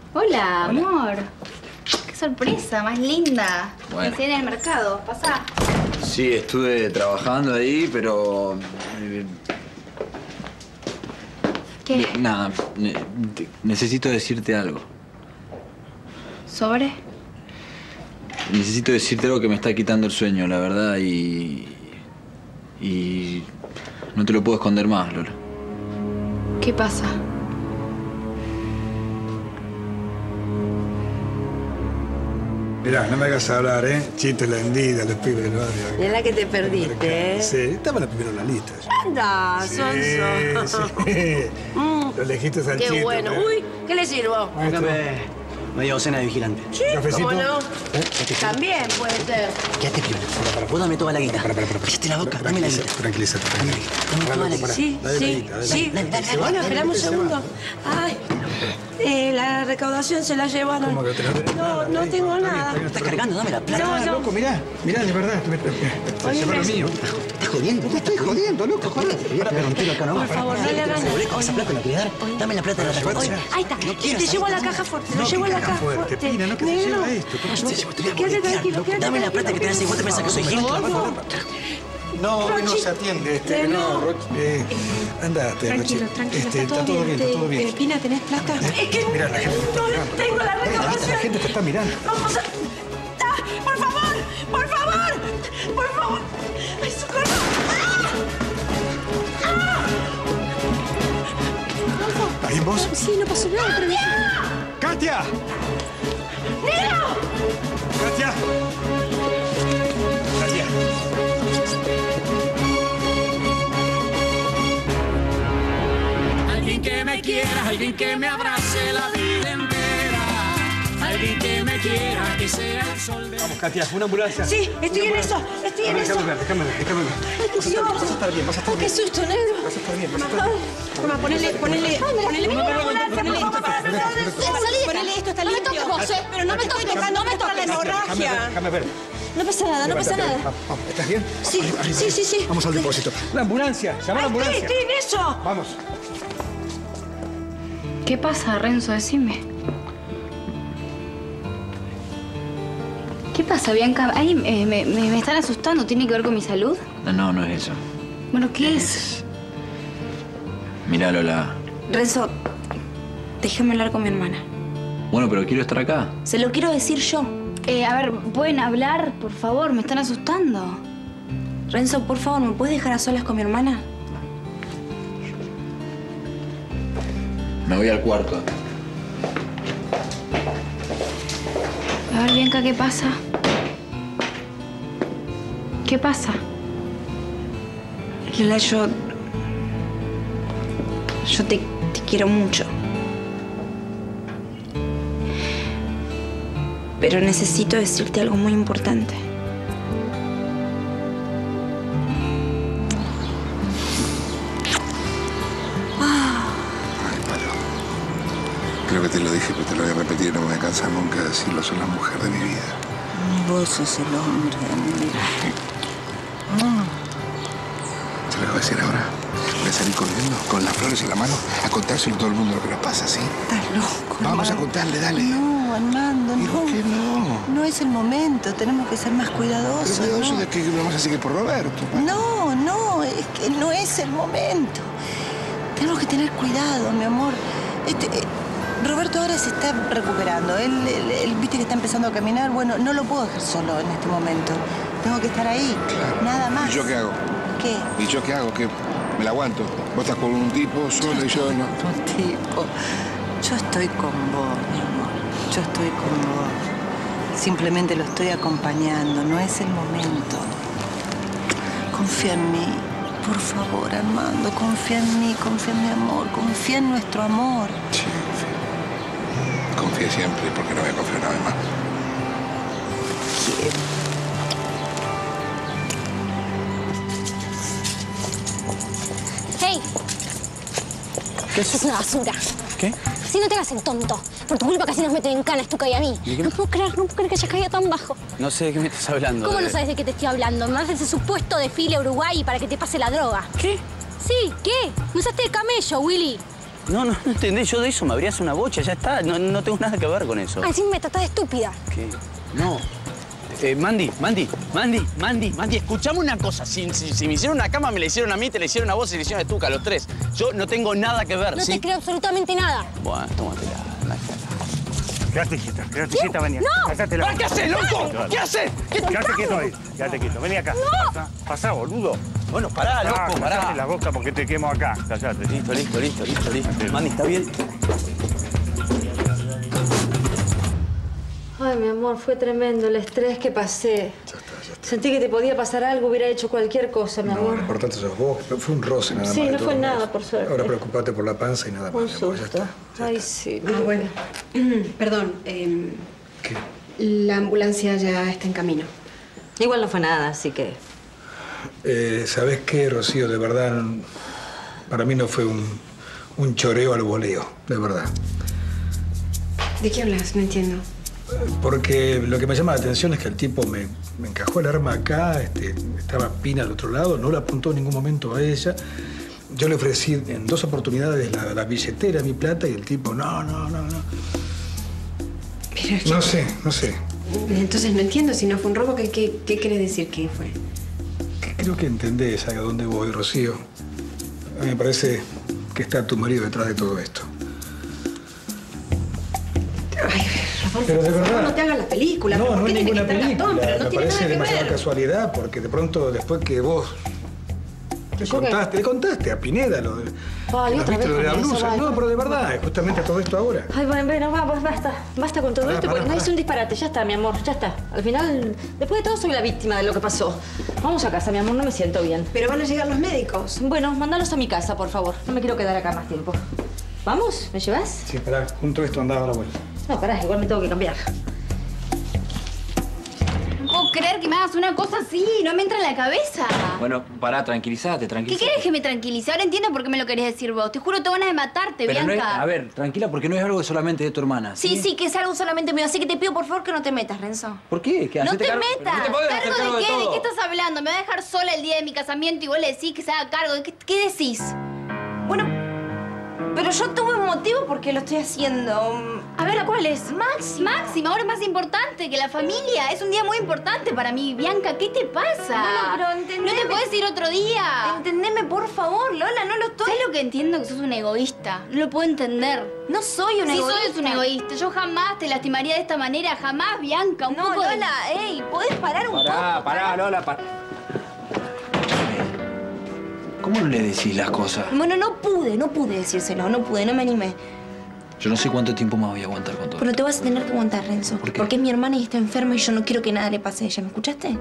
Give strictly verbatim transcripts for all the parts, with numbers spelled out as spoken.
Hola, amor. Qué sorpresa, más linda. Bueno. Me en el mercado. Pasá. Sí, estuve trabajando ahí, pero... eh, ¿Qué? ne- Nada, ne- te- necesito decirte algo. ¿Sobre? Necesito decirte algo que me está quitando el sueño, la verdad, y... Y... no te lo puedo esconder más, Lola. ¿Qué pasa? Mirá, no me hagas hablar, ¿eh? Chiste la envidia, los pibes del barrio. Mirá la que te perdiste, ¿eh? Sí, estaba la primera en la lista. Anda, Sí, Sonso. sí. Mm, Los lejitos al qué chiste. bueno. ¿eh? Uy, ¿qué le sirvo? Maestro. Media docena de vigilantes. Sí, ¿Cafecito? ¿cómo no? ¿Eh? También puede ser. Quédate piola. Vos dame toda la guita. Para, para, para. Cállate la boca, dame la guita. Tranquilízate, tranquilízate. Dame toda la guita. Sí, Dale, sí, Benita, dale. sí. Dale, dale, dale, Bueno, dale, esperame un se segundo. va. Ay, eh, la recaudación se la llevaron. ¿Cómo que te la tenés? No, no tengo nada. Estás cargando, dame la plata. No, Ah, no. loco, mirá. Mirá, de verdad. Se Oye, llevaron me- mío. ¿Estás jodiendo? No te estoy jodiendo, loco, joder. Voy a pegar un tiro acá nomás. Por favor, no le hagan ¿Seguro que nada. esa plata la querés dar? Dame la plata de la Llévatela. recaudación. Ahí está. No Y quiero te llevo a la saber. caja fuerte. Lo No, llevo a que la caja caja fuerte, fuerte. Pina, no que te Negro. lleva esto. ¿Cómo se- Te voy a Quédate boletear, tranquilo, loco. quédate Dame la plata que te das y vos te pensás que soy gil. Por favor. No, hoy no Rochi. se atiende este. Eh, No, no. Rochi. Eh, andate, Tranquilo, Rochi. tranquilo. Este, Está todo bien. está todo Te- bien. eh, Pina, ¿tenés plata? Es que Mirá, la gente te está no mirando. tengo la La recaudación. gente te está mirando. Vamos a... ¡Ah! ¡Por favor! ¡Por favor! ¡Por favor! ¡Ay, socorro! ¡Ah! ¿Ahí vos? Sí, no pasó nada, pero... ¡Katia! ¡Negro! ¡Katia! Katia. Alguien que me quiera, alguien que me abrace la vida entera. Alguien que me quiera, que sea el sol de... Vamos, Katia, una ambulancia. Sí, estoy en eso, estoy en eso. Déjame ver, déjame ver, déjame ver. Ay, qué susto. Vas a estar bien, vas a estar Ay, qué bien. susto, negro. Vas a estar bien, vas a estar Ay, bien. Toma, ponele, ponele, ponele, No, no, no, no, no, ponele no, no, esto. no, no, no, no, no. Ponele esto, está No me limpio. toques vos, ¿eh? Pero no me estoy tocando, no me toques la Déjame ver, hemorragia. déjame ver. No pasa nada, no pasa Levántate, nada. vamos, vamos. ¿Estás bien? Sí, Arriba, arriba, sí, arriba. sí, sí. Vamos al depósito. La ambulancia, llama a la Ay, estoy, ambulancia. estoy en eso. Vamos. ¿Qué pasa, Renzo? Decime. ¿Qué pasa, Bianca? Ay, me, me- me están asustando. ¿Tiene que ver con mi salud? No, no, no es eso. Bueno, ¿qué es? Mirá, Lola. Renzo, déjame hablar con mi hermana. Bueno, pero quiero estar acá. Se lo quiero decir yo. Eh, a ver, ¿pueden hablar? Por favor, me están asustando. Renzo, por favor, ¿me puedes dejar a solas con mi hermana? Me voy al cuarto. A ver, Bianca, ¿qué pasa? ¿Qué pasa? Lola, yo... Yo te, te quiero mucho. Pero necesito decirte algo muy importante. Ay, Palo. Creo que te lo dije, pero te lo voy a repetir y no me voy a cansar nunca de decirlo. Sos la mujer de mi vida. Vos sos el hombre de mi vida. ¿Se lo voy a decir ahora? Voy a salir corriendo con las flores en la mano a contárselo a todo el mundo lo que nos pasa, ¿sí? Estás loco. Vamos a Armando. contarle, dale. No, Armando, ¿Y no. por qué no? No es el momento. Tenemos que ser más Pero cuidadosos. cuidadoso ¿no? de que vamos a seguir por Roberto. pa. No, no, es que no es el momento. Tenemos que tener cuidado, mi amor. Este, eh, Roberto ahora se está recuperando. Él, él, él, viste que está empezando a caminar. Bueno, no lo puedo dejar solo en este momento. Tengo que estar ahí. Claro. Nada más. ¿Y yo qué hago? ¿Qué? ¿Y yo qué hago? ¿Qué? ¿Me la aguanto? Vos estás con un tipo solo y yo no. Un tipo. Yo estoy con vos, mi amor. Yo estoy con vos. Simplemente lo estoy acompañando. No es el momento. Confía en mí. Por favor, Armando, confía en mí, confía en mi amor, confía en nuestro amor. Sí, confío. Confíe siempre, porque no voy a confiar en nadie más. ¡Hey! ¿Qué Es una basura. ¿Qué? Si no te hagas el tonto. Por tu culpa casi nos meten en cana, Estuca y a mí. ¿Y qué? No puedo creer, no puedo creer que hayas caído tan bajo. No sé de qué me estás hablando. ¿Cómo de- no sabes de qué te estoy hablando? Me das ese supuesto desfile a Uruguay para que te pase la droga. ¿Qué? Sí, ¿qué? Me usaste de camello, Willy. No, no, no entendés. Yo de eso me abrías una bocha, ya está. No, no tengo nada que ver con eso. Ay, sí, me tratás de estúpida. ¿Qué? No. Eh, Mandy, Mandy, Mandy, Mandy, Mandy, escuchame una cosa. Si, si, si me hicieron una cama, me la hicieron a mí, te la hicieron a vos y le hicieron a Tuca, a los tres. Yo no tengo nada que ver, No ¿sí? te creo absolutamente nada. Bueno, tómatela. Quédate quieta, quédate quieta, vení acá. ¡No! Cállate la ¿Para qué haces, loco? ¿Qué haces? ¿Qué te Quédate quieto ahí, quédate quieto. Vení acá. ¡No! Pasá, pasá, boludo. Bueno, pará, loco, Ah, pará. cállate la boca porque te quemo acá. Cállate. Listo, listo, listo, listo, listo. Mandy, ¿está bien? Ay, mi amor, fue tremendo el estrés que pasé. Ya está, ya está. Sentí que te podía pasar algo, hubiera hecho cualquier cosa, mi No, amor. lo importante sos vos. Fue un roce nada más. Sí, de no fue todos nada, modos. por suerte. Ahora preocupate por la panza y nada más. Un mi amor, ya susto. está, ya Ay, está. sí. Ah, bueno. Perdón, eh, ¿Qué? la ambulancia ya está en camino. Igual no fue nada, así que... Eh, ¿Sabés qué, Rocío? De verdad, para mí no fue un, un choreo al voleo, de verdad. ¿De qué hablas? No entiendo. Porque lo que me llama la atención es que el tipo me, me encajó el arma acá, este, estaba Pina al otro lado, no la apuntó en ningún momento a ella. Yo le ofrecí en dos oportunidades la, la billetera, mi plata, y el tipo, no, no, no, no. Pero es que- No sé, no sé. Entonces no entiendo. Si no fue un robo, ¿qué, qué, qué quiere decir que fue? Creo que entendés a dónde voy, Rocío. A mí me parece que está tu marido detrás de todo esto. Ay, Rodolfo, Pero de por favor, verdad. no te hagas la película. No, ¿Por no qué es tiene que ninguna estar película. Gastón? Pero no Me tiene parece nada que demasiada ver. casualidad, porque de pronto, después que vos le ¿Yo qué? contaste, le contaste a Pineda lo de, Ay, ¿no otra viste vez lo de la con eso, blusa? ay. No, pero de verdad, es justamente todo esto ahora. Ay, bueno, bueno, va, va, basta. Basta con todo Pará, esto, pará, porque no pará. es un disparate. Ya está, mi amor, ya está. Al final, después de todo, soy la víctima de lo que pasó. Vamos a casa, mi amor, no me siento bien. Pero van a llegar los médicos. Bueno, mándalos a mi casa, por favor. No me quiero quedar acá más tiempo. ¿Vamos? ¿Me llevas? Sí, pará, junto a esto andaba a la vuelta. No, pará, igual me tengo que cambiar. No puedo creer que me hagas una cosa así, no me entra en la cabeza. Bueno, pará, tranquilízate, ¿Qué tranquilízate. querés que me tranquilice? Ahora entiendo por qué me lo querés decir vos. Te juro, tengo ganas de matarte, Pero no es, Bianca. a ver, tranquila, porque no es algo solamente de tu hermana. Sí, sí, que es algo solamente mío. Así que te pido, por favor, que no te metas, Renzo. ¿Por qué? ¿Qué? No Hacete te cargo- metas. No te podés hacer ¿Cargo cargo de de qué? ¿De todo. qué estás hablando? ¿Me va a dejar sola el día de mi casamiento y vos le decís que se haga cargo? ¿De qué, qué decís? Bueno, pero yo tuve un motivo por qué lo estoy haciendo. A ver, ¿cuál es? Máxima. Máxima, ahora es más importante que la familia. Es un día muy importante para mí. Bianca, ¿qué te pasa? Bueno, pero entendeme. ¿No te puedes ir otro día? Entendeme, por favor, Lola, no lo estoy... ¿Sabes lo que entiendo? Que sos un egoísta. No lo puedo entender. No soy una sí, egoísta. Sí, soy un egoísta. Yo jamás te lastimaría de esta manera. Jamás, Bianca. Un no, poco de- Lola, ey, ¿podés parar un Pará, poco? pará, Lola, pará. ¿Cómo no le decís las cosas? Bueno, no pude, no pude decírselo, no pude, no me animé. Yo no sé cuánto tiempo más voy a aguantar con todo. Pero te vas a tener que aguantar, Renzo. ¿Por qué? Porque es mi hermana y está enferma y yo no quiero que nada le pase a ella. ¿Me escuchaste?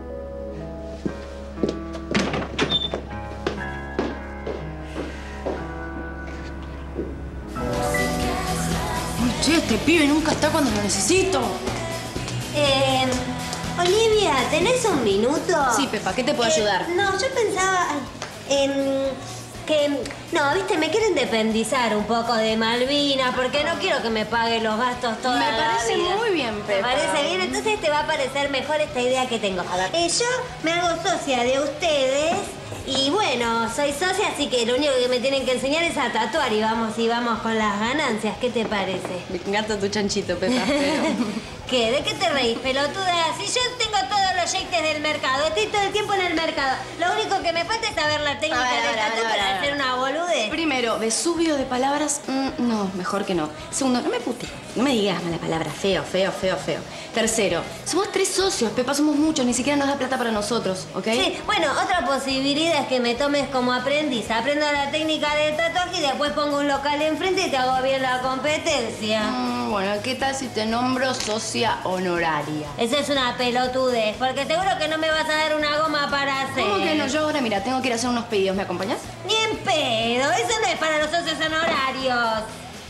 Che, este pibe nunca está cuando lo necesito. Eh, Olivia, ¿tenés un minuto? Sí, Pepa, ¿qué te puedo Eh, ayudar? No, yo pensaba en que... No, viste, me quiero independizar un poco de Malvinas porque no quiero que me pague los gastos toda Me la parece vida. muy bien, Pepa. ¿Te parece bien? Entonces te va a parecer mejor esta idea que tengo. Eh, yo me hago socia de ustedes y bueno, soy socia, así que lo único que me tienen que enseñar es a tatuar y vamos, y vamos con las ganancias. ¿Qué te parece? Me encanta tu chanchito, Pepa, pero... ¿Qué? ¿De qué te reís, pelotuda? Si yo tengo todos los yates del mercado, estoy todo el tiempo en el mercado. Lo único que me falta es saber la técnica A ver, a de ver, a tatu ver, a ver, para a ver. hacer una boludez. Primero, Vesubio de palabras, mm, no, mejor que no. Segundo, no me putes, no me digas mala palabra, feo, feo, feo, feo. Tercero, somos tres socios, Pepa, somos muchos, ni siquiera nos da plata para nosotros, ¿ok? Sí, bueno, otra posibilidad es que me tomes como aprendiz. Aprendo la técnica del tatuaje y después pongo un local enfrente y te hago bien la competencia. Mm, bueno, ¿qué tal si te nombro socia honoraria? Eso es una pelotudez, porque seguro que no me vas a dar una goma para hacer. ¿Cómo que no? Yo ahora, mira, tengo que ir a hacer unos pedidos, ¿me acompañás? Ni en pedo, eso no es para los socios honorarios.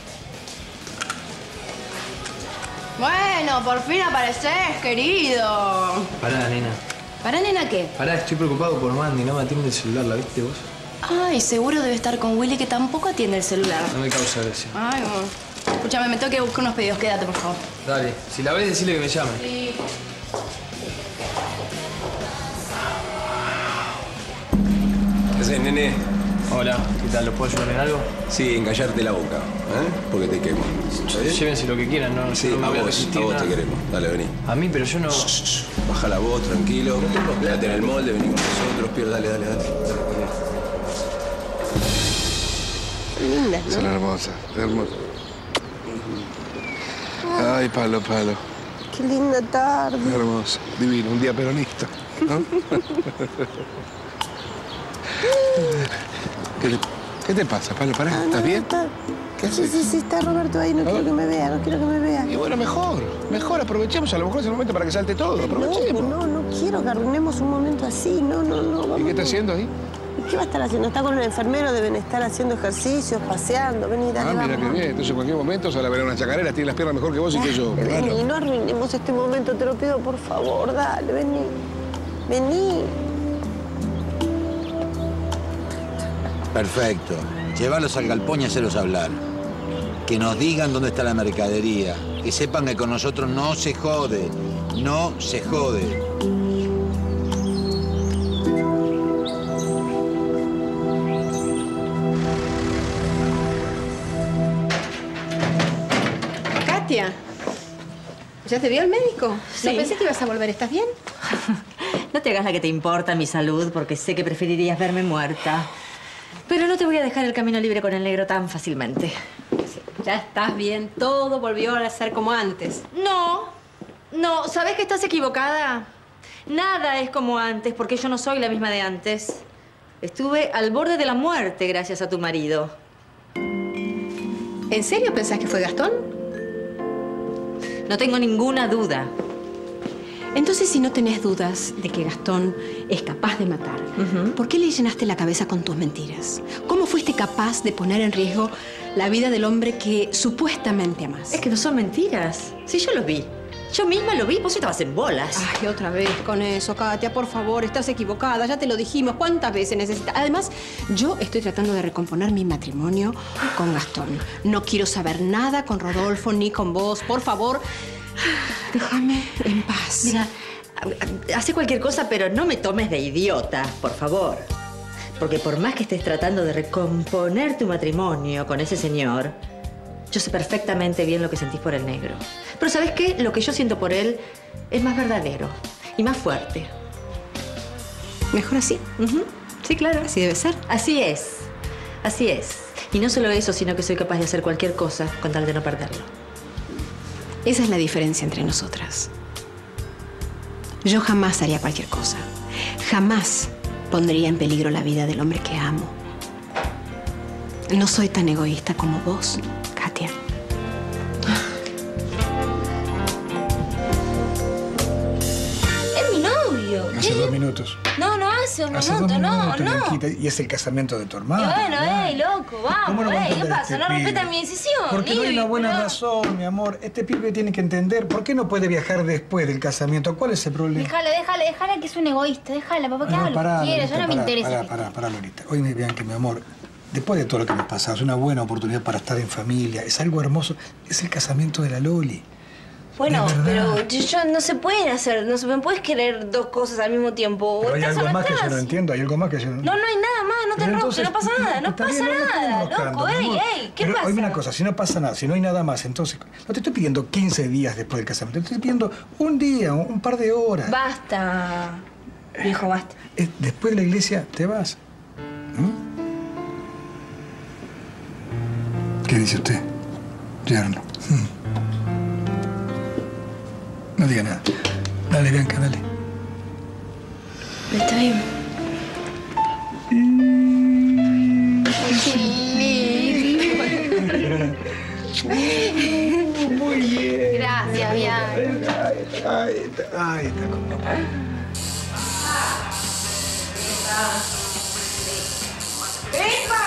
Bueno, por fin apareces, querido. Pará, nena. ¿Para nena qué? Pará, estoy preocupado por Mandy. No me atiende el celular, ¿la viste vos? Ay, seguro debe estar con Willy, que tampoco atiende el celular. No me causa gracia. Ay, bueno. Escúchame, me tengo que buscar unos pedidos. Quédate, por favor. Dale, si la ves, decile que me llame. Sí. ¿Qué haces, nene? Hola, ¿qué tal? ¿Lo puedo ayudar en algo? Sí, en callarte la boca, ¿eh? Porque te quemo. ¿Sabes? Llévense lo que quieran, no, sí, no me a voy a vos, resistir a vos nada. te queremos. Dale, vení. A mí, pero yo no... Shh, shh, baja la voz, tranquilo. Quédate en el molde, vení con nosotros, Pierre, dale, dale, dale. Lindas, ¿no? Son hermosas, hermosas. Ay, palo, palo. Qué linda tarde. Hermoso, divino, un día peronista, ¿no? ¿Qué, te, ¿Qué te pasa, Palo? ¿Pará? Ah, ¿Estás no, bien? Está... ¿Qué Sí, haces? sí, sí, está Roberto ahí. No, no quiero que me vea, no quiero que me vea. Y bueno, mejor, mejor, aprovechemos. A lo mejor es el momento para que salte todo, aprovechemos. No, no, no quiero que arruinemos un momento así. No, no, no. Vamos, ¿Y qué está no. haciendo ahí? ¿Y qué va a estar haciendo? Está con el enfermero, deben estar haciendo ejercicios, paseando. Vení, dale, Ah, mira vamos. qué bien. Entonces en cualquier momento sale a ver una chacarera, tiene las piernas mejor que vos y que yo. Dale, Claro. vení, no arruinemos este momento, te lo pido por favor. Dale, vení. Vení. Perfecto. Llévalos al galpón y hacerlos hablar. Que nos digan dónde está la mercadería. Que sepan que con nosotros no se jode. No se jode. Katia, ¿ya te vio el médico? Sí. No pensé que ibas a volver. ¿Estás bien? No te hagas la que te importa mi salud, porque sé que preferirías verme muerta. Pero no te voy a dejar el camino libre con el negro tan fácilmente. Ya estás bien. Todo volvió a ser como antes. No, no. ¿Sabes que estás equivocada? Nada es como antes, porque yo no soy la misma de antes. Estuve al borde de la muerte gracias a tu marido. ¿En serio pensás que fue Gastón? No tengo ninguna duda. Entonces, si no tenés dudas de que Gastón es capaz de matar, uh-huh. ¿por qué le llenaste la cabeza con tus mentiras? ¿Cómo fuiste capaz de poner en riesgo la vida del hombre que supuestamente amás? Es que no son mentiras. Sí, yo lo vi. Yo misma lo vi, vos estabas en bolas. Ay, otra vez con eso, Katia, por favor, estás equivocada, ya te lo dijimos. ¿Cuántas veces necesitas? Además, yo estoy tratando de recomponer mi matrimonio con Gastón. No quiero saber nada con Rodolfo ni con vos. Por favor, déjame en paz. Mira, hace cualquier cosa, pero no me tomes de idiota, por favor. Porque por más que estés tratando de recomponer tu matrimonio con ese señor, yo sé perfectamente bien lo que sentís por el negro. Pero ¿sabes qué? Lo que yo siento por él es más verdadero y más fuerte. ¿Mejor así? Uh-huh. Sí, claro. ¿Así debe ser? Así es. Así es. Y no solo eso, sino que soy capaz de hacer cualquier cosa con tal de no perderlo. Esa es la diferencia entre nosotras. Yo jamás haría cualquier cosa. Jamás pondría en peligro la vida del hombre que amo. No soy tan egoísta como vos, Katia. Es mi novio. Hace dos minutos. No, no hace un Hace dos minuto, no, minutos, no. Blanquita, y es el casamiento de tu Y hermano. bueno, claro. ey, loco, ¿Cómo vamos, no va a ey, ¿qué entender pasa? este No pibe? respetan mi decisión. Porque no hay Ivy, una buena pero- razón, mi amor. Este pibe tiene que entender. ¿Por qué no puede viajar después del casamiento? ¿Cuál es el problema? Déjala, déjala, déjala que es un egoísta. Déjala, papá, que No, haga lo pará, que quiera. Lolita, Ya no me pará, interesa. Pará, que- pará, pará, Lolita. Oye, Bianca, mi amor. Después de todo lo que nos pasa, es una buena oportunidad para estar en familia. Es algo hermoso. Es el casamiento de la Loli. Bueno, De verdad. pero yo, yo- no se pueden hacer, no se me puedes querer dos cosas al mismo tiempo. Pero O hay estás o algo no más que yo estás. no entiendo. Hay algo más que yo no No, no hay nada más, no te Pero enroques, entonces, no pasa nada, no está pasa bien, no me estoy nada, enroscando, loco, mi ey, amor. ey, ¿qué Pero pasa? oíme una cosa, si no pasa nada, si no hay nada más, entonces no te estoy pidiendo quince días después del casamiento, te estoy pidiendo un día, un, un par de horas. Basta, viejo, basta. Eh, Después de la iglesia te vas. ¿Mm? ¿Qué dice usted, yerno? Mm. No diga nada. Dale, Bianca, dale. Está bien. Muy bien. Gracias, Bianca. Ahí está, ahí está, ahí está con papá. ¡Pepa!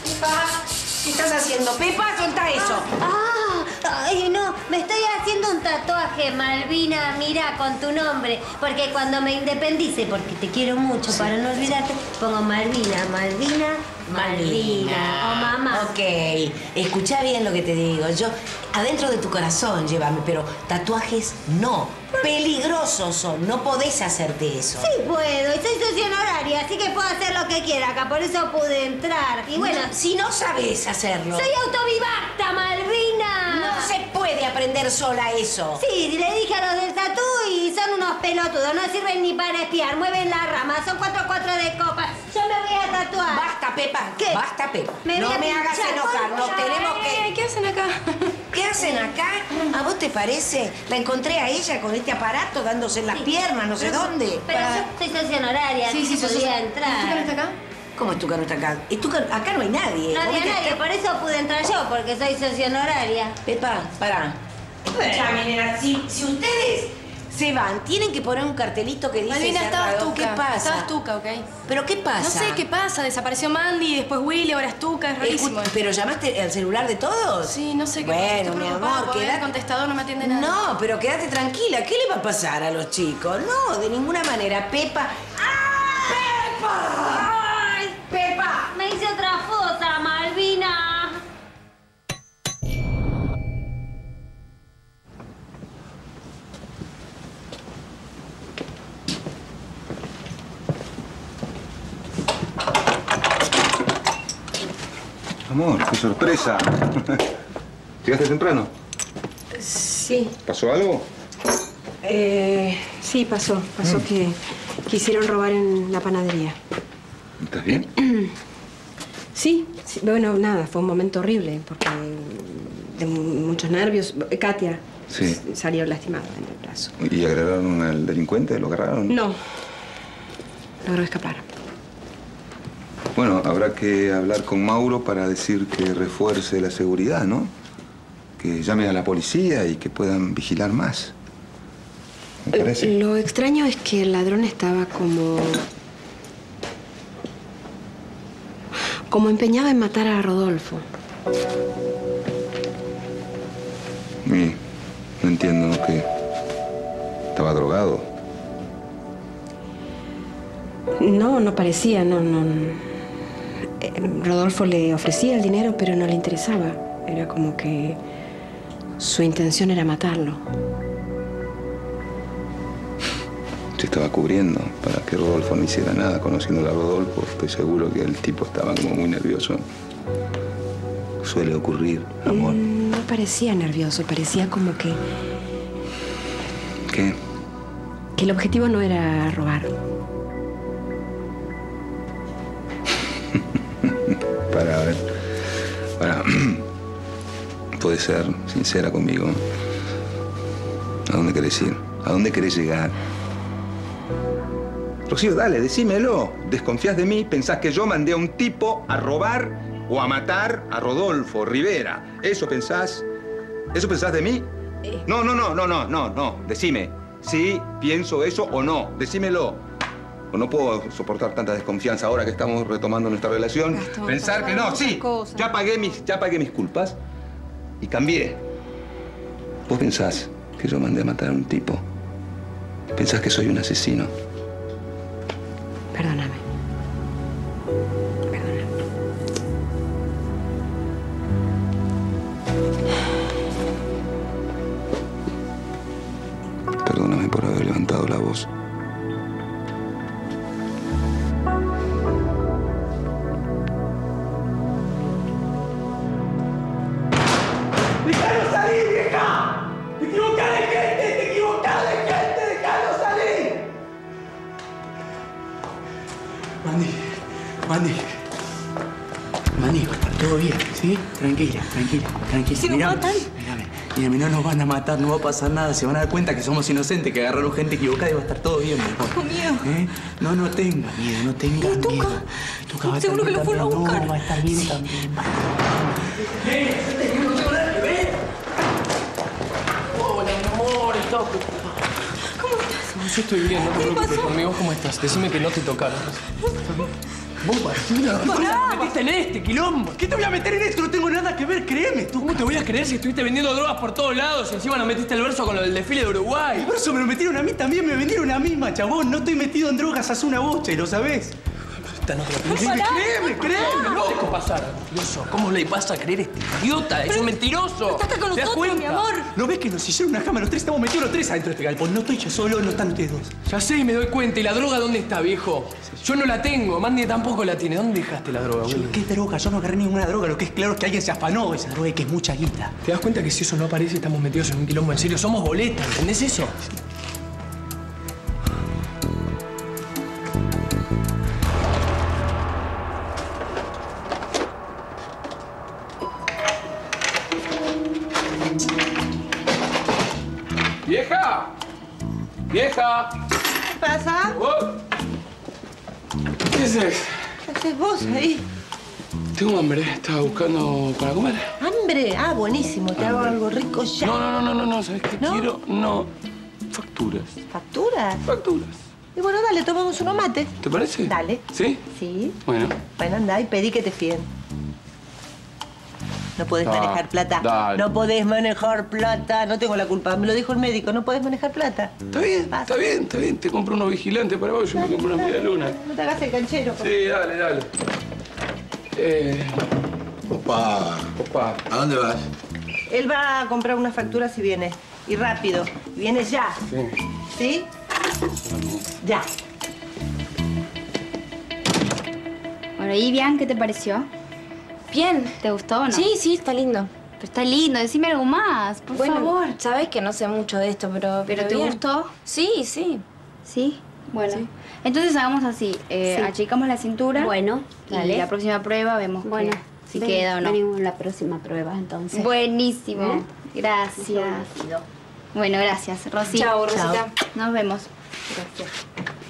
¿Qué estás haciendo? ¡Pepa, solta eso! Ah, ay, no, me estoy haciendo un tatuaje. tatuaje, Malvina, mira, con tu nombre. Porque cuando me independice, porque te quiero mucho, sí, para no olvidarte, pongo Malvina, Malvina, Malvina. O mamá. Ok, escuchá bien lo que te digo. Yo, adentro de tu corazón, llévame, pero tatuajes no. Peligrosos son, no podés hacerte eso. Sí puedo, y soy socia honoraria, así que puedo hacer lo que quiera acá, por eso pude entrar. Y bueno... No, si no sabés hacerlo... ¡Soy autodidacta, Malvina! No se puede aprender sola eso. Sí, le dije a los del tatú y son unos pelotudos, no sirven ni para espiar, mueven la rama, son cuatro cuatro de copa. Yo me voy a tatuar. Basta, Pepa. ¿Qué? Basta, Pepa. Me no voy a me hagas pinchar. enojar, nos tenemos que... ¿Qué hacen acá? ¿Qué hacen acá? ¿A vos te parece? La encontré a ella con este aparato dándose en las sí, piernas, no sé pero, dónde. Pero Para... yo soy socia honoraria, sí, sí, sí, podía entrar. ¿Estuca no está acá? ¿Cómo Estuca no está acá? Estuca, acá no hay nadie. Nadie, nadie, por eso pude entrar yo, porque soy socia honoraria. Pepa, pará. Escuchame, nena, si, si ustedes se van, tienen que poner un cartelito que dice Malvina, cerrado. estabas ¿Qué Tuca. pasa? Estabas Tuca, ¿ok? ¿Pero qué pasa? No sé qué pasa. Desapareció Mandy, después Willy, ahora es Tuca. Es rarísimo. ¿Pero llamaste al celular de todos? Sí, no sé qué Bueno, pasa. mi Estoy amor, quédate... el contestador no me atiende nada. No, pero quédate tranquila. ¿Qué le va a pasar a los chicos? No, de ninguna manera. Pepa... ¡Ah! ¡Pepa! ¡Ay! ¡Pepa! Me hice otra fosa, Malvina. Amor, qué sorpresa. ¿Llegaste temprano? Sí. ¿Pasó algo? Eh, sí, pasó. Pasó mm. que quisieron robar en la panadería. ¿Estás bien? Sí, sí. Bueno, nada, fue un momento horrible porque de muchos nervios. Katia sí. salió lastimada en el brazo. ¿Y agarraron al delincuente? ¿Lo agarraron? No. Logró escapar. Bueno, habrá que hablar con Mauro para decir que refuerce la seguridad, ¿no? Que llame a la policía y que puedan vigilar más. ¿Me parece? Lo extraño es que el ladrón estaba como... como empeñado en matar a Rodolfo. Y no entiendo, ¿no? Que estaba drogado. No, no parecía, no, no... Rodolfo le ofrecía el dinero, pero no le interesaba. Era como que su intención era matarlo. Se estaba cubriendo para que Rodolfo no hiciera nada. Conociendo a Rodolfo, estoy seguro que el tipo estaba como muy nervioso. Suele ocurrir, amor. No parecía nervioso, parecía como que... ¿Qué? Que el objetivo no era robar. Para ver, para... Puedes ser sincera conmigo. ¿A dónde querés ir? ¿A dónde querés llegar? Rocío, dale, decímelo. ¿Desconfías de mí? ¿Pensás que yo mandé a un tipo a robar o a matar a Rodolfo Rivera? ¿Eso pensás? ¿Eso pensás de mí? No, no, no, no, no, no, no. Decime. Sí, pienso eso o no. Decímelo. O no puedo soportar tanta desconfianza ahora que estamos retomando nuestra relación. Gastón, Pensar que no, sí. Cosas. Ya pagué mis, ya pagué mis culpas y cambié. ¿Vos pensás que yo mandé a matar a un tipo? ¿Pensás que soy un asesino? Perdóname. Perdóname. Perdóname por haber levantado la voz. ¡Dejalo salir, vieja! ¡Te equivocás de gente! ¡Te equivocás de gente! ¡Dejalo salir! Mandy, Mandy. Mandy, va a estar todo bien, ¿sí? Tranquila, tranquila, tranquila. ¿Si nos Mirame, matan? Mírame, mírame, no nos van a matar, no va a pasar nada. Se van a dar cuenta que somos inocentes, que agarraron gente equivocada y va a estar todo bien, mi amor. Tengo miedo. ¿Eh? No, no tengas miedo, no tengas ¿Y Tuca? miedo. Tuca va a estar Seguro que bien lo fueron a también. buscar. No, va a estar bien Sí. también. Va a estar bien. ¡Eh! ¡Yo no tengo nada que ver! Hola, mi amor, estaba preocupado. ¿Cómo estás? Yo estoy bien, no te ¿Qué preocupes pasó? por mí. ¿Vos cómo estás? Decime que no te tocaron. Vos, Martina. ¿Por qué te metiste en este quilombo? ¿Qué te voy a meter en esto? No tengo nada que ver, créeme. Créeme, tú. ¿Cómo te voy a creer si estuviste vendiendo drogas por todos lados y encima nos metiste el verso con lo del desfile de Uruguay? El verso me lo metieron a mí también, me vendieron a mí, chabón. No estoy metido en drogas hace una bocha y lo sabés. Esta no te la pides. Pará, créeme, créeme, no. Dejo pasar, mentiroso. ¿Cómo le vas a creer a este idiota? Es un mentiroso. Estás acá con ¿Te das nosotros, cuenta? mi amor. ¿No ves que nos hicieron una cama los tres? Estamos metidos los tres adentro de este galpón. No estoy yo solo, no están ustedes dos. Ya sé, me doy cuenta. ¿Y la droga dónde está, viejo? Yo no la tengo. Mandy tampoco la tiene. ¿Dónde dejaste la droga, boludo? ¿Qué droga? Yo no agarré ninguna droga. Lo que es claro es que alguien se afanó de esa droga y que es mucha guita. ¿Te das cuenta que si eso no aparece estamos metidos en un quilombo en serio? Somos boletas, ¿entendés eso? ¡Vieja! ¡Vieja! ¿Qué pasa? Oh. ¿Qué haces? ¿Qué haces vos ahí? Tengo hambre. Estaba buscando para comer. ¿Hambre? Ah, buenísimo. Te hago algo rico ya. No, no, no, no, no, no. ¿Sabes qué ¿No? quiero? No. Facturas. ¿Facturas? Facturas. Y bueno, dale, tomamos unos mates. ¿Te parece? Dale. ¿Sí? Sí. Bueno. Bueno, andá y pedí que te fíen. No podés Da- manejar plata. dale. No podés manejar plata. No tengo la culpa. Me lo dijo el médico. No podés manejar plata. Está bien, está bien, está bien. Te compro unos vigilantes para vos. Yo me compro una media luna. No te hagas el canchero. por Sí, dale, dale. Eh... Opa. Opa. ¿A dónde vas? Él va a comprar unas facturas y viene. Y rápido. Y viene ya. Sí. ¿Sí? Ya. Bueno, ¿y Bian, qué te pareció? Bien. ¿Te gustó o no? Sí, sí, está lindo. Pero está lindo, decime algo más, por bueno, favor. sabés que no sé mucho de esto, pero... ¿Pero te bien. gustó? Sí, sí. ¿Sí? Bueno. Sí. Entonces hagamos así. Eh, Sí. Achicamos la cintura. Bueno, Y dale. la próxima prueba vemos Bueno, que- si ven- queda o no. venimos a la próxima prueba, entonces. Buenísimo. ¿Eh? Gracias. Bueno, gracias, Rosy. Chao, Rosita. Nos vemos. Gracias.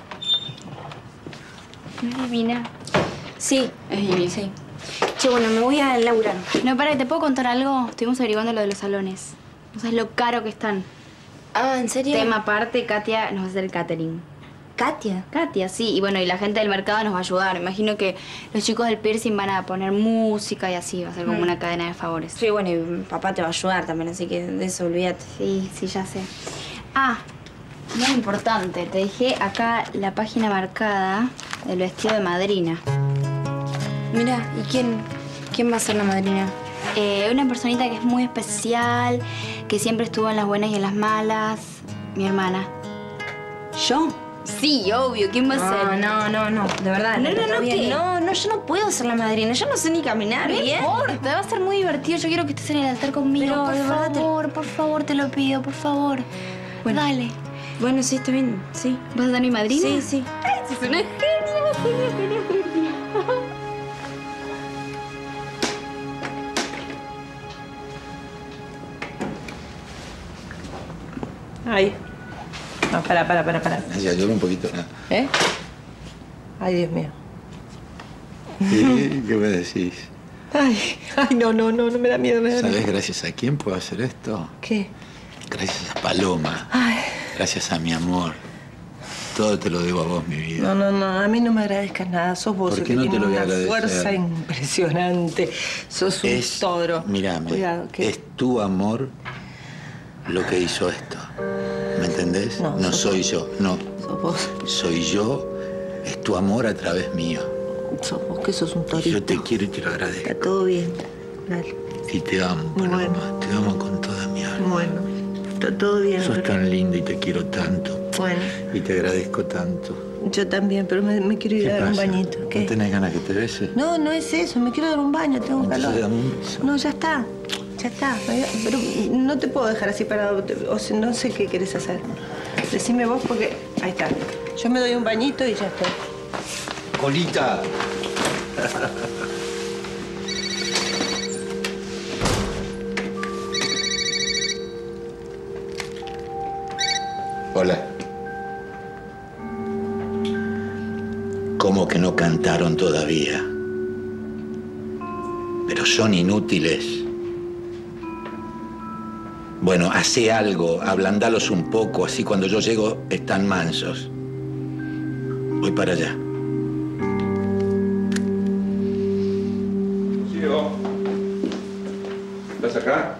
¿No es divina? Sí, Es divina. sí. Che, bueno, me voy a laburar. No, para, ¿te puedo contar algo? Estuvimos averiguando lo de los salones. No sabes lo caro que están. Ah, ¿en serio? Tema aparte, Katia nos va a hacer el catering. ¿Katia? Katia, sí. Y bueno, y la gente del mercado nos va a ayudar. Me imagino que los chicos del piercing van a poner música y así. Va a ser como Mm. una cadena de favores. Sí, bueno, y papá te va a ayudar también, así que de eso olvídate. Sí, sí, ya sé. Ah, muy importante. Te dejé acá la página marcada del vestido de madrina. Mira, ¿y quién, quién va a ser la madrina? Eh, una personita que es muy especial, que siempre estuvo en las buenas y en las malas. Mi hermana. ¿Yo? Sí, obvio. ¿Quién va a ser? No, no, no, no, de verdad. No, no, no, bien. ¿qué? No, no, yo no puedo ser la madrina. Yo no sé ni caminar No bien. importa, va a ser muy divertido. Yo quiero que estés en el altar conmigo. Pero, por de verdad, te- favor, por favor, te lo pido, por favor. Bueno. Dale. Bueno, sí, está bien, sí. ¿Vas a ser mi madrina? Sí, sí. Ay, sos una genia, genia, genia, genia. Ahí. No, para, para, para, para. Ya llora un poquito. ¿No? ¿Eh? Ay, Dios mío. ¿Y ¿Qué me decís? Ay, ay, no, no, no, no me da miedo, me da ¿Sabés miedo. gracias a quién puedo hacer esto? ¿Qué? Gracias a Paloma. Ay, Gracias a mi amor. Todo te lo debo a vos, mi vida. no, no, no, a mí no me agradezcas nada. Sos vos ¿Por el qué que no te tiene lo voy a una agradecer? fuerza impresionante. Sos un Es, toro. mírame, Cuidado, ¿qué? es tu amor lo que hizo esto. ¿Me entendés? No, No, sos soy vos. yo, no. Sos vos. Soy yo, es tu amor a través mío. Sos vos que sos un torito. Yo te quiero y te lo agradezco. Está todo bien. Dale. Y te amo, Paloma. Bueno. Te amo con toda mi alma. Bueno, está todo bien. Sos Lore. tan lindo y te quiero tanto. Bueno, Y te agradezco tanto. yo también, pero me, me quiero ir ¿Qué a dar un pasa? bañito. ¿Qué? ¿No tenés ganas que te bese? No, no es eso. Me quiero dar un baño. Tengo Entonces calor. dame un beso. No, ya está. Ya está. Pero no te puedo dejar así parado. O sea, no sé qué querés hacer. Decime vos porque... Ahí está. Yo me doy un bañito y ya estoy. Colita. Hola. ¿Cómo que no cantaron todavía? Pero son inútiles. Bueno, hace algo, ablandalos un poco, así cuando yo llego están mansos. Voy para allá. ¿Estás acá?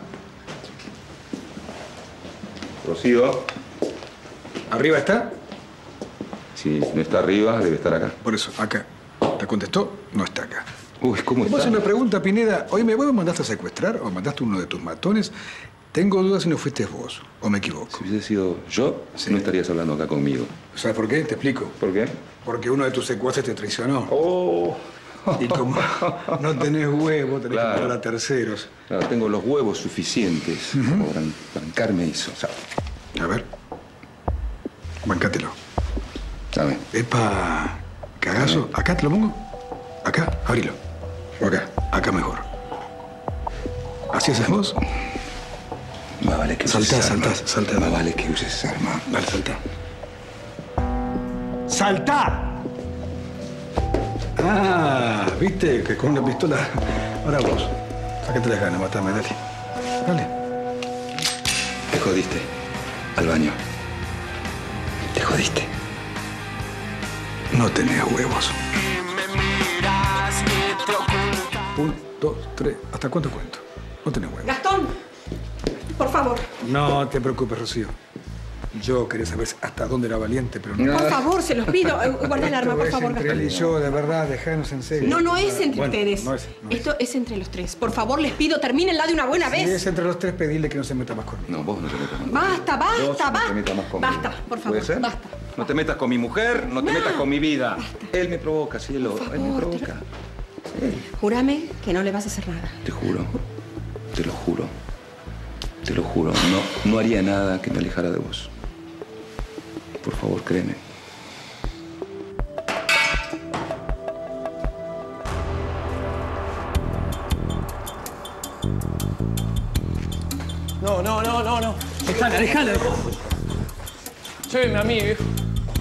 Rocío. ¿Arriba está? Si no está arriba, debe estar acá. Por eso, acá. ¿Te contestó? No está acá. Uy, ¿cómo ¿Te puedo está? hacer una pregunta, Pineda? Oye, ¿me me mandaste a secuestrar o mandaste uno de tus matones? Tengo dudas si no fuiste vos, o me equivoco. Si hubiese sido yo, no estarías hablando acá conmigo. ¿Sabes por qué? Te explico. ¿Por qué? Porque uno de tus secuaces te traicionó. Oh. Y como no tenés huevo, tenés Claro. que pagar a terceros. Claro, tengo los huevos suficientes para bancarme eso, ¿sabes? A ver. Bancátelo. ¿Sabes? Epa, cagazo. ¿Acá te lo pongo? Acá, abrilo. O acá. Acá mejor. ¿Así haces vos? Más vale que Saltá, uses arma. saltá, saltá. Más vale que uses arma. Dale, saltá. ¡Saltá! Ah, ¿viste? Que con una pistola... Ahora vos. Sácate las ganas, matame, dale. Dale. Te jodiste. Al baño. Te jodiste. No tenés huevos. Un, dos, tres. ¿Hasta cuánto cuento? No tenés huevos. Gastón, por favor. No te preocupes, Rocío. Yo quería saber hasta dónde era valiente, pero no. Por favor, se los pido. Eh, Guarda el arma, por Esto es favor, entre él y Gastón. yo, de verdad, dejanos en serio. No, no es entre Bueno, ustedes. No es, no es. Esto es entre los tres. Por favor, les pido, termínenla de una buena Si vez. es entre los tres, pedirle que no se meta más conmigo. No, vos no te metas más. Basta, Vos basta, no te metas más basta. conmigo. Basta, por favor, ¿Puede ser? basta. No te metas con mi mujer, no te No. metas con mi vida. Él me provoca, cielo. Él me provoca. Júrame que no le vas a hacer nada. Te juro. Te lo juro. Te lo juro. No, no haría nada que me alejara de vos. Por favor, créeme. No, no, no, no, no. Dejala, dejala. Lléveme a mí, viejo.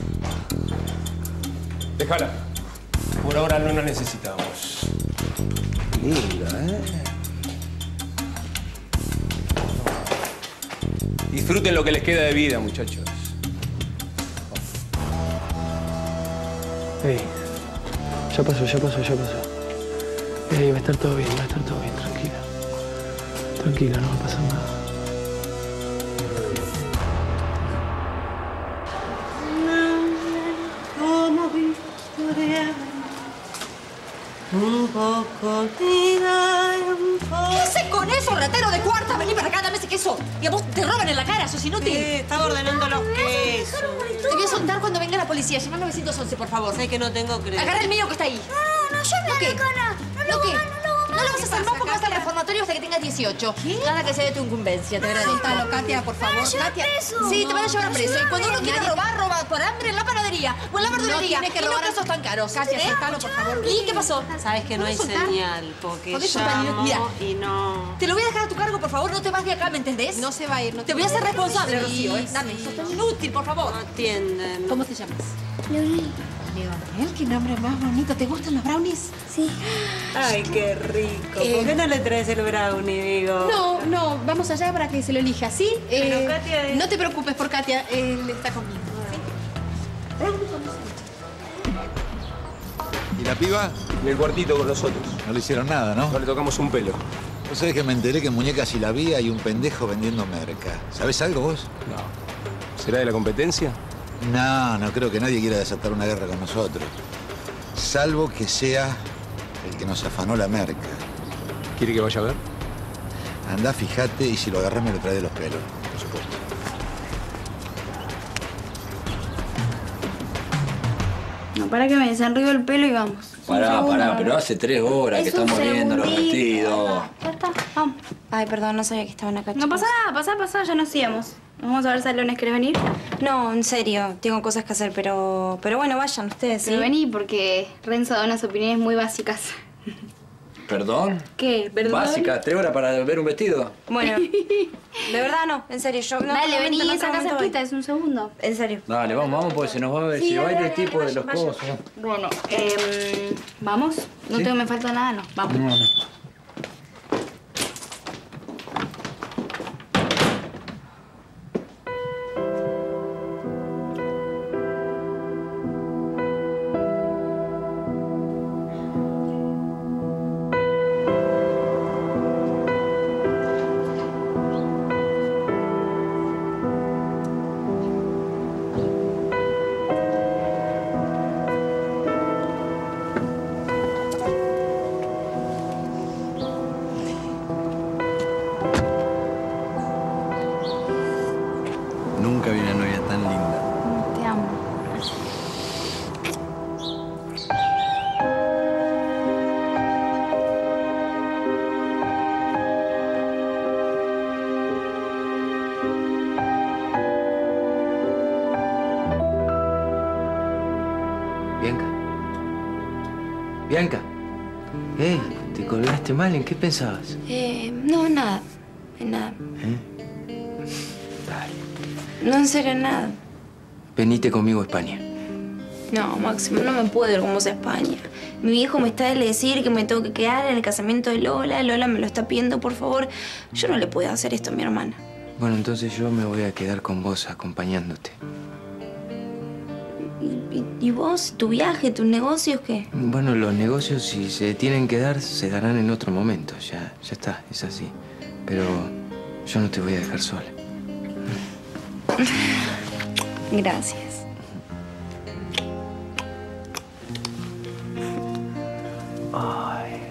Déjala. Por ahora no la necesitamos. Linda, ¿eh? Disfruten lo que les queda de vida, muchachos. Ey, ya pasó, ya pasó, ya pasó. Ey, va a estar todo bien, va a estar todo bien, tranquila. Tranquila, no va a pasar nada. Como Victoria, un poco vida, un poco... ¿Qué haces con eso, ratero de cuarta? Vení para acá, dame ese queso. Y a vos te roban en la cara, sos inútil. Sí, estaba ordenando los quesos. Te voy a soltar cuando venga la policía. Llama nueve once, por favor. Sé que no tengo crédito. Agarra el mío que está ahí. No, no, yo me ¿Lo qué? cara. No ¿Lo lo qué? hago, no lo hago No lo vas a hacer más porque vas al reformatorio hasta que tengas dieciocho. Nada que sea de tu incumbencia, te verás. Soltalo, Katia, por favor. Katia. preso. Sí, te van a llevar preso. Y cuando uno Ayúdame. quiere robar, roba por hambre en la panadería o en la verdulería. No tiene que y robar no presos tan caros. Katia, ¿Eh? soltalo, por favor. ¿Y qué pasó? Sabes que no hay ¿Puedes soltar? señal, porque ¿Podés soltar? llamo Mira. y no... Te lo voy a dejar a tu cargo, por favor. No te vas de acá, ¿me entendés? No se va a ir, no Te voy a hacer responsable, Sí, Rocío. ¿eh? Dame, sos tan inútil, por favor. No atienden. ¿Cómo te llamas? Leonel. Leonel, qué nombre más bonito. ¿Te gustan los brownies? Sí. Ay, qué rico. Eh, ¿Por qué no le traes el brownie, digo? No, no, vamos allá para que se lo elija, ¿sí? Pero Eh, Katia es- No te preocupes por Katia, él está conmigo. ¿Y la piba? Y el cuartito con nosotros. No le hicieron nada, ¿no? No le tocamos un pelo. Vos sabés que me enteré que en Muñecas y la Vía hay un pendejo vendiendo merca. ¿Sabés algo vos? No. ¿Será de la competencia? No, no creo que nadie quiera desatar una guerra con nosotros. Salvo que sea el que nos afanó la merca. ¿Quiere que vaya a ver? Andá, fíjate, y si lo agarrás me lo traes de los pelos, por supuesto. No, para que me desenrío el pelo y vamos. Pará, Un pará, segundo. pero hace tres horas que Es un estamos viendo los segundito. vestidos. Ya está, vamos. Ay, perdón, no sabía que estaban acá. No pasa nada, pasá, pasá, ya nos íbamos. Vamos a ver salones, ¿querés venir? No, en serio, tengo cosas que hacer, pero... Pero bueno, vayan ustedes, ¿sí? Pero vení porque Renzo da unas opiniones muy básicas. ¿Perdón? ¿Qué? ¿Perdón? Básica, tres horas para ver un vestido. Bueno, de verdad no, en serio, yo... No, Dale, no, vení, no, no, esa no, casa no, no, cerquita, es un segundo. En serio. Dale, vamos, vamos, porque se nos va a ver. Sí, Si va a ir dale, el tipo dale, de los vaya, cosos. Bueno, eh, ¿vamos? No ¿Sí? tengo, me falta nada, no. Vamos. No, no. Bianca. Ey, ¿te colgaste mal? ¿En qué pensabas? Eh, no, en nada. En nada. ¿Eh? Dale. No, en serio, en nada. Venite conmigo a España. No, Máximo, no me puedo ir con vos a España. Mi viejo me está de decir que me tengo que quedar en el casamiento de Lola. Lola me lo está pidiendo, por favor. Yo no le puedo hacer esto a mi hermana. Bueno, entonces yo me voy a quedar con vos acompañándote. ¿Y, y vos? ¿Tu viaje? ¿Tus negocios? ¿Qué? Bueno, los negocios, si se tienen que dar, se darán en otro momento. Ya, ya está, es así. Pero yo no te voy a dejar sola. Gracias. Ay.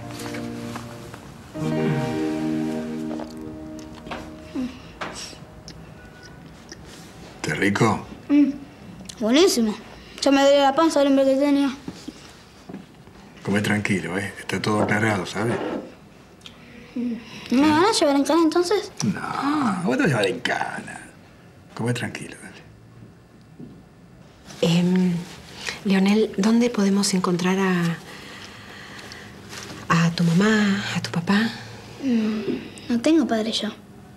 ¿Está rico? Mm, buenísimo. Ya me duele la panza del hambre que tenía. Come tranquilo, ¿eh? Está todo aclarado, ¿sabes? ¿No me van a llevar en cana entonces? No, vos te vas a llevar en cana. Come tranquilo, dale. Eh, Leonel, ¿dónde podemos encontrar a... a tu mamá, a tu papá? Mm, no tengo padre yo.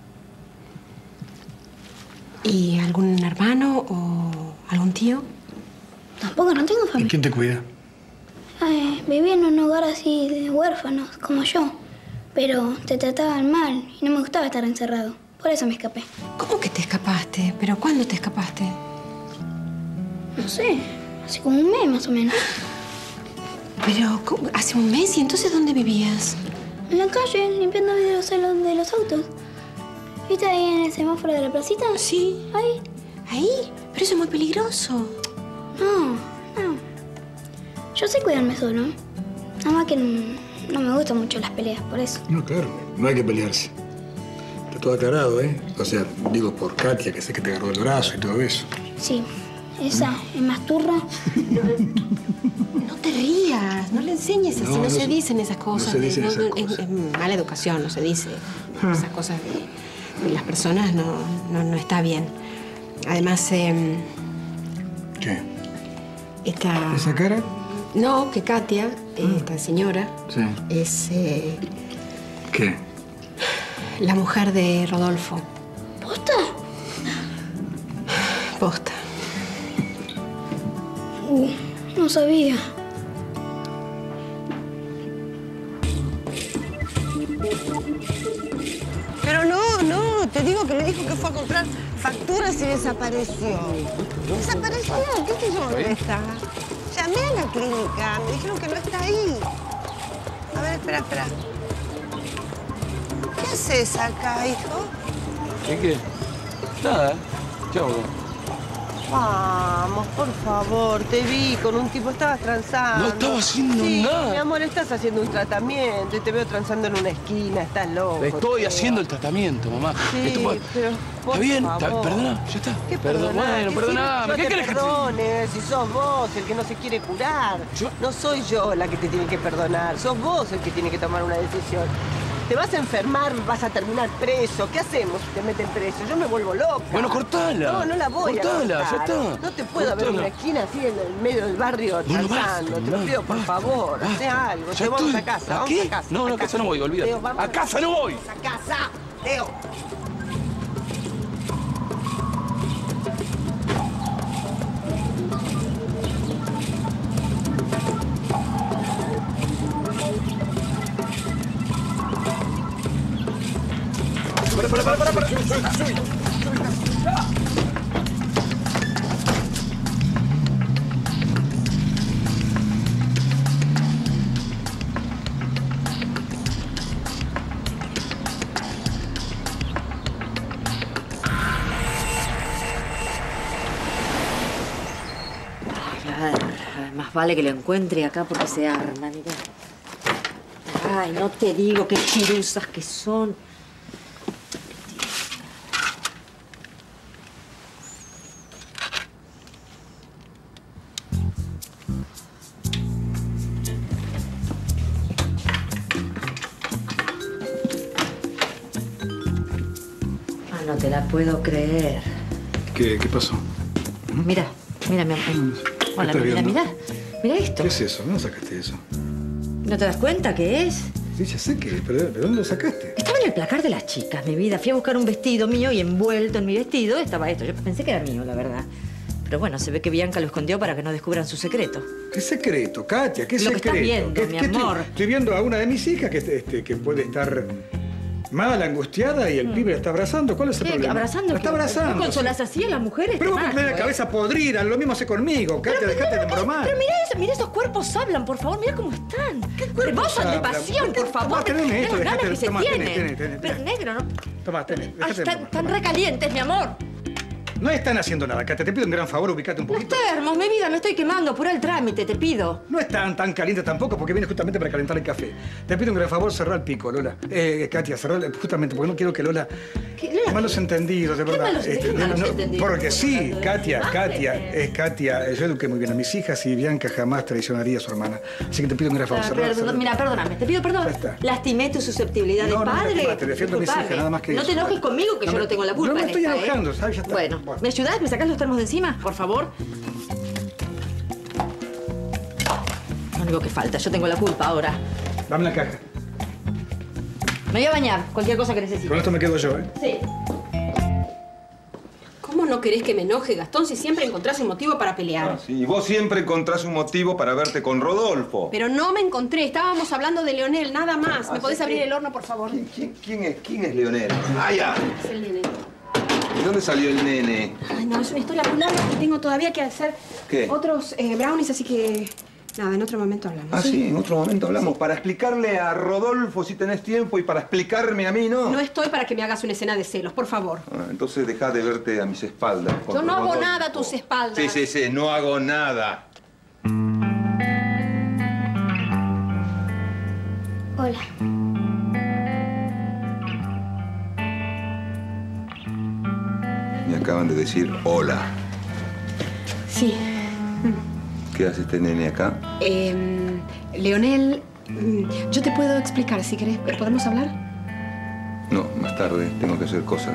¿Y algún hermano o algún tío? Tampoco, no tengo ¿Y familia. quién te cuida? Ay, viví en un hogar así de huérfanos, como yo. Pero te trataban mal y no me gustaba estar encerrado. Por eso me escapé. ¿Cómo que te escapaste? ¿Pero cuándo te escapaste? No sé, hace como un mes más o menos. Pero, ¿cómo? ¿Hace un mes? ¿Y entonces dónde vivías? En la calle, limpiando vidrios de los, de los autos. ¿Viste ahí en el semáforo de la placita? Sí. Ahí. ¿Ahí? Pero eso es muy peligroso. No, no. Yo sé cuidarme solo. Nada más que no, no me gustan mucho las peleas, por eso. No, claro, no hay que pelearse. Está todo aclarado, ¿eh? O sea, digo por Katia, que sé que te agarró el brazo y todo eso. Sí, esa es más turra. No te rías, no le enseñes así, No, no, no se se- dicen esas cosas. no se dicen No, esas no, es- cosas. Es, mala educación, no se dice esas cosas de, de las personas, no, no, no está bien. Además, eh, ¿Qué? esta... ¿Esa cara? No, que Katia, eh, esta señora, Sí. es eh, ¿Qué? la mujer de Rodolfo. ¿Posta? Posta. Uh, no sabía. Pero no, no, te digo que me dijo que fue a comprar facturas y desapareció. ¿Desapareció? ¿Qué sé yo dónde está? Llamé a la clínica, me dijeron que no está ahí. A ver, espera, espera. ¿Qué haces acá, hijo? ¿Qué qué? Nada. ¿Qué hago? Vamos, por favor, te vi con un tipo, estabas transando. No estaba haciendo sí, nada. Mi amor, estás haciendo un tratamiento y te veo transando en una esquina, estás loco. Estoy Teo. haciendo el tratamiento, mamá. Sí, Esto puede- pero por Está bien, está- favor. perdona, ya está. ¿Qué Perdón, perdonar? bueno, ¿Qué perdoname. sirve que ¿Qué yo querés te que te... perdone si sos vos el que no se quiere curar? No soy yo la que te tiene que perdonar, sos vos el que tiene que tomar una decisión. Te vas a enfermar, vas a terminar preso. ¿Qué hacemos si te meten preso? Yo me vuelvo loca. Bueno, cortala. No, no la voy Cortala, a ya cortar. está. No te puedo ver en una Cortala. esquina así en el medio del barrio Bueno, transando. basta, Te lo mamá, pido, por basta, favor, basta. haz algo. Ya Te vamos estoy. a casa, ¿A vamos qué? a casa. No, no, a casa no voy, olvídate. Teo, vamos A casa no voy. A casa, Teo. Para, para, para, para, para. Sube, sube, sube. Ay, más vale que lo encuentre acá porque se arma, mira. Ay, no te digo qué chirusas que son. Ah, no te la puedo creer. ¿Qué, qué pasó? Mira, mira, mi amor. Hola, estás mira, viendo? mira. Mira esto. ¿Qué es eso? ¿Dónde sacaste eso? ¿No te das cuenta qué es? Sí, ya sé que, pero, pero ¿dónde lo sacaste? Estaba en el placar de las chicas, mi vida. Fui a buscar un vestido mío y envuelto en mi vestido estaba esto. Yo pensé que era mío, la verdad. Pero bueno, se ve que Bianca lo escondió para que no descubran su secreto. ¿Qué secreto, Katia? ¿Qué lo secreto? Que estás viendo, ¿Qué, mi qué amor. Estoy, estoy viendo a una de mis hijas que, este, que puede estar mal, angustiada y el mm. pibe la está abrazando. ¿Cuál es el ¿Qué? problema? ¿Abrazando? La está abrazando. ¿Vos consolás así a las mujeres? Pero vos tenés la cabeza podrida, lo mismo hace conmigo. Katia, dejate de bromar. Pero mirá, eso, mirá esos cuerpos hablan, por favor, mirá cómo están. ¿Qué cuerpos Rebosan de pasión, por favor. Teneme esto, mirá las dejate, ganas que toma, se tenés, tienen. tenés, tenés, Pero negro, ¿no? Tomá, tenés. Ay, están, están recalientes, mi amor. No están haciendo nada, Katia. Te pido un gran favor, ubicate un poquito. No termos, mi vida, me estoy quemando. Apurá el trámite, te pido. No están tan calientes tampoco porque viene justamente para calentar el café. Te pido un gran favor, cerrar el pico, Lola. Eh, Katia, cerrar el, justamente porque no quiero que Lola... ¿Qué, Lola? Malos entendidos, de ¿Qué verdad. malos, Este, ¿qué malos no, entendidos? Porque sí, Katia, Katia, es Katia. Yo eduqué muy bien a mis hijas y Bianca jamás traicionaría a su hermana. Así que te pido un gran favor, Ah, cerrar, perdón, cerrar. mira, perdóname, te pido perdón. Lastimé tu susceptibilidad No, de no, padre. no, te defiendo a mis hijas, nada más que No eso. te enojes conmigo, que No yo me- no tengo la culpa no me en estoy esta, enojando, ¿eh? ¿sabes? Ya está. Bueno, Bueno. ¿me ayudás? ¿Me sacás los termos de encima, por favor? Lo único que falta, yo tengo la culpa ahora. Dame la caja. Me voy a bañar, cualquier cosa que necesites. Con esto me quedo yo, ¿eh? Sí. ¿Cómo no querés que me enoje, Gastón, si siempre encontrás un motivo para pelear? Ah, sí, y vos siempre encontrás un motivo para verte con Rodolfo. Pero no me encontré. Estábamos hablando de Leonel, nada más. ¿Me Ah, podés sí, abrir sí. el horno, por favor? ¿Quién, quién, quién es, quién es Leonel? Ah, ya. Es el nene. ¿De dónde salió el nene? Ay, no, es una historia muy larga y tengo todavía que hacer ¿Qué? otros eh, brownies, así que... Nada, en otro momento hablamos. Ah, sí, en otro momento hablamos. Para explicarle a Rodolfo si tenés tiempo y para explicarme a mí, ¿no? No estoy para que me hagas una escena de celos, por favor. Ah, entonces dejá de verte a mis espaldas. con Yo no hago Rodolfo. nada a tus espaldas. Sí, sí, sí, no hago nada. Hola. Me acaban de decir hola. Sí. ¿Qué hace este nene acá? Eh, Leonel, mm, yo te puedo explicar si querés. ¿Podemos hablar? No, más tarde. Tengo que hacer cosas.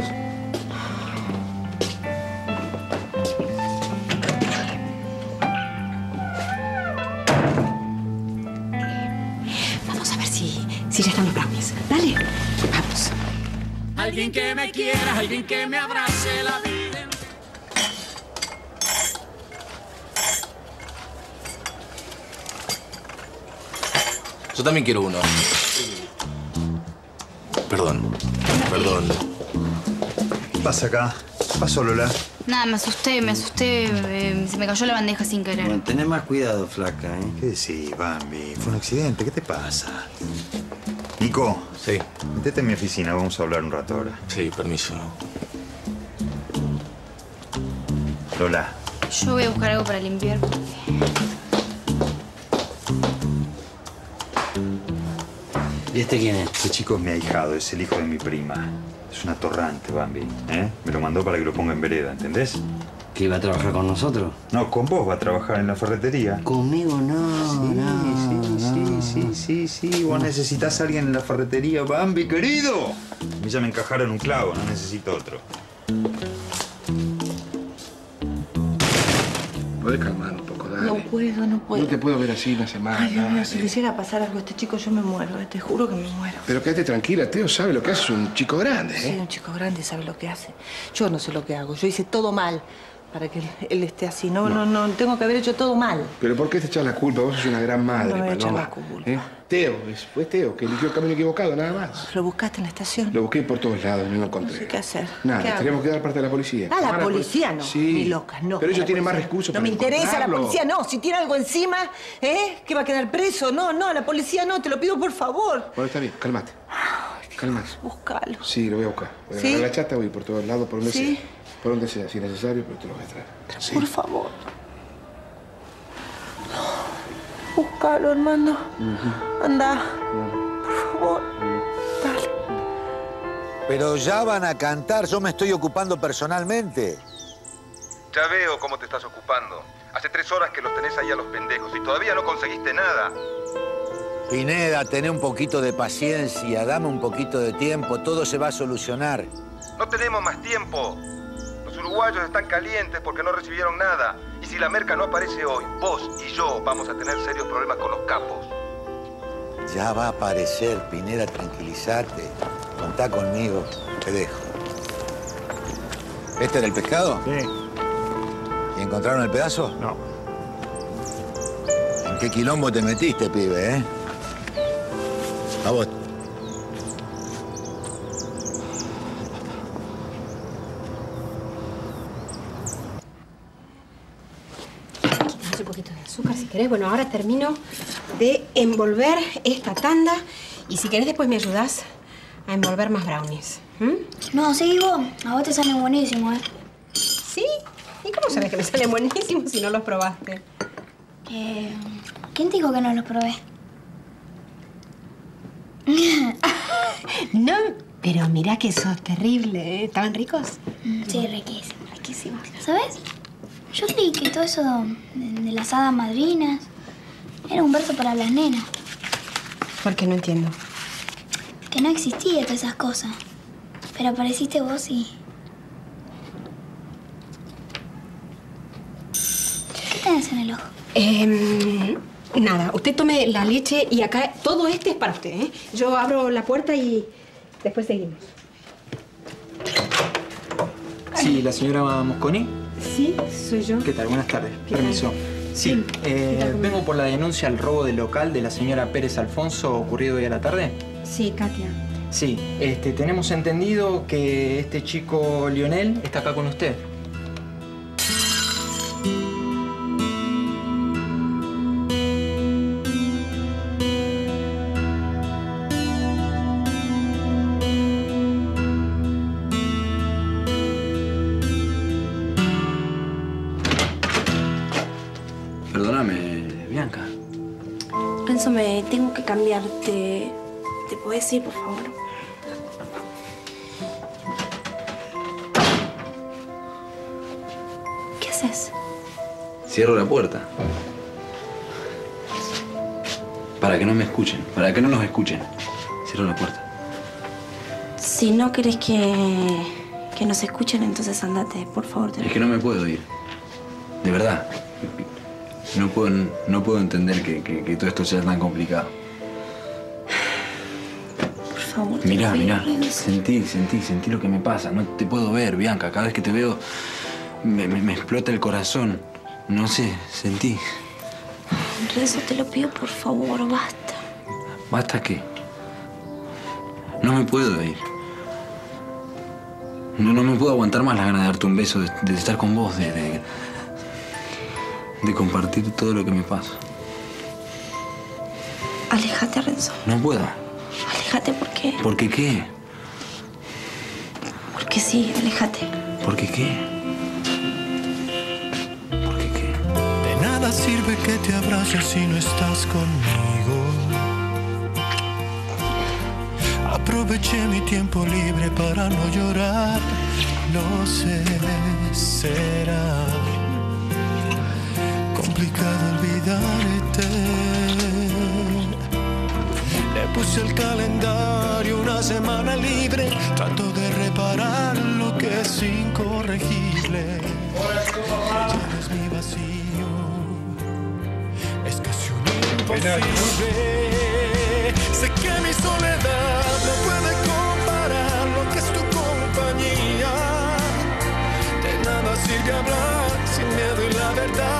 Vamos a ver si, si ya están los brownies. Dale. Vamos. Alguien que me quiera, alguien que me abrace la vida. entera. Yo también quiero uno. Perdón. Perdón. ¿Qué pasa acá? ¿Qué pasó, Lola? Nada, me asusté, me asusté. eh, se me cayó la bandeja sin querer. Bueno, tenés más cuidado, flaca, ¿eh? ¿Qué decís, Bambi? Fue un accidente. ¿Qué te pasa? Nico. Sí. Métete en mi oficina. Vamos a hablar un rato ahora. Sí, permiso. Lola. Yo voy a buscar algo para limpiar. porque- ¿Y este quién es? Este chico es mi ahijado. Es el hijo de mi prima. Es un atorrante, Bambi. ¿Eh? Me lo mandó para que lo ponga en vereda, ¿entendés? ¿Que iba a trabajar con nosotros? No, con vos va a trabajar en la ferretería. Conmigo no, Sí, no, sí, no. sí, sí, sí, sí. Vos necesitas a alguien en la ferretería, Bambi, querido. A mí ya me encajaron un clavo, no necesito otro. Podés calmar un poco, dale. No puedo, no puedo. No te puedo ver así una semana. Ay, Dios mío, dale. si le hiciera pasar algo a este chico, yo me muero. eh, Te juro que me muero. Pero quédate tranquila, Teo sabe lo que hace, es un chico grande, Sí, ¿eh? un chico grande sabe lo que hace. Yo no sé lo que hago. Yo hice todo mal para que él, él esté así. No, no, no, tengo que haber hecho todo mal. Pero ¿por qué te echas la culpa? Vos sos una gran madre, No me voy a echar Paloma. la culpa. ¿Eh? Teo, es- fue Teo, que eligió el camino equivocado, nada más. ¿Lo buscaste en la estación? Lo busqué por todos lados y no lo No encontré. sé qué hacer. Nada, ¿Qué hago? tenemos que dar parte a la policía. Ah, Llamar la a policía no. Sí. Ni loca, no. Pero ellos La tienen más policía. recursos No para me interesa la encontrarlo. policía, no. Si tiene algo encima, ¿eh? Que va a quedar preso. No, no, la policía no. Te lo pido por favor. Bueno, está bien, cálmate. Cálmate. Búscalo. Sí, lo voy a buscar. Voy a ¿Sí? agarrar la chata, voy por todos lados, por donde ¿Sí? sea. Por donde sea, si es necesario, pero te lo voy a traer. Sí. Por favor. Búscalo, hermano. Anda. Por favor. Dale. Pero ya van a cantar, yo me estoy ocupando personalmente. Ya veo cómo te estás ocupando. Hace tres horas que los tenés ahí a los pendejos y todavía no conseguiste nada. Pineda, tené un poquito de paciencia, dame un poquito de tiempo, todo se va a solucionar. No tenemos más tiempo. Los uruguayos están calientes porque no recibieron nada. Y si la merca no aparece hoy, vos y yo vamos a tener serios problemas con los capos. Ya va a aparecer, Pineda, tranquilízate. Contá conmigo, te dejo. ¿Este era el pescado? Sí. ¿Y encontraron el pedazo? No. ¿En qué quilombo te metiste, pibe, eh? A vos. Un poquito de azúcar si querés. Bueno, ahora termino de envolver esta tanda y si querés después me ayudás a envolver más brownies. ¿Mm? No, sí, vos. A vos te salen buenísimos, ¿eh? ¿Sí? ¿Y cómo sabes que me salen buenísimos si no los probaste? Eh, ¿Quién te dijo que no los probé? No, pero mirá que sos terrible, ¿eh? ¿Estaban ricos? Sí, riquísimos. Riquísimos. ¿Sabes? Yo creí que todo eso de, de las hadas madrinas era un verso para las nenas. ¿Por qué? No entiendo. Que no existía todas esas cosas. Pero apareciste vos y... ¿Qué tenés en el ojo? Eh, nada, usted tome la leche y acá todo este es para usted, ¿eh? Yo abro la puerta y después seguimos. Sí, la señora Mosconi. Sí, soy yo. ¿Qué tal? Buenas tardes. ¿Qué Permiso. tal? Sí, eh, vengo por la denuncia al robo del local de la señora Pérez Alfonso ocurrido hoy a la tarde. Sí, Katia. Sí, este, tenemos entendido que este chico Lionel está acá con usted. Perdóname, Bianca. Renzo, me tengo que cambiar. ¿Te, te podés ir, por favor? ¿Qué haces? Cierro la puerta. Para que no me escuchen, para que no nos escuchen. Cierro la puerta. Si no querés que, que nos escuchen, entonces andate, por favor. Te... Es que no me puedo ir. De verdad. No puedo, no puedo entender que, que, que todo esto sea tan complicado. Por favor. te Mirá, lo pido, mirá. Renzo. Sentí, sentí, sentí lo que me pasa. No te puedo ver, Bianca. Cada vez que te veo, me, me, me explota el corazón. No sé, sentí. Renzo, te lo pido, por favor, basta. ¿Basta qué? No me puedo ir. No, no me puedo aguantar más las ganas de darte un beso, de, de estar con vos, de, de, de compartir todo lo que me pasa. Aléjate, Renzo. No puedo. Aléjate, ¿por qué? ¿Por qué qué? Porque sí, aléjate. ¿Por qué qué? De nada sirve que te abraces si no estás conmigo. Aproveché mi tiempo libre para no llorar. Lo sé, será complicado olvidarte. Le puse el calendario una semana libre. Trato de reparar lo que es incorregible. Ya no es mi vacío, es casi un imposible. Sé que mi soledad no puede comparar lo que es tu compañía. De nada sirve hablar sin miedo y la verdad.